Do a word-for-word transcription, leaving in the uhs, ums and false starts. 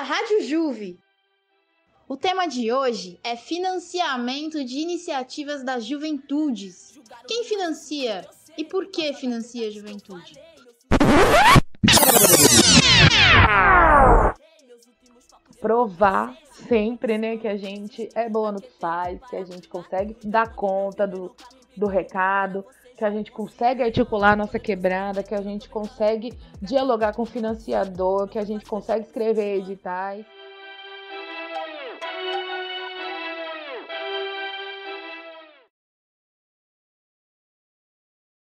da Rádio Juve. O tema de hoje é financiamento de iniciativas das juventudes. Quem financia e por que financia a juventude? Provar sempre, né, que a gente é boa no que faz, que a gente consegue dar conta do, do recado, que a gente consegue articular a nossa quebrada, que a gente consegue dialogar com o financiador, que a gente consegue escrever editais.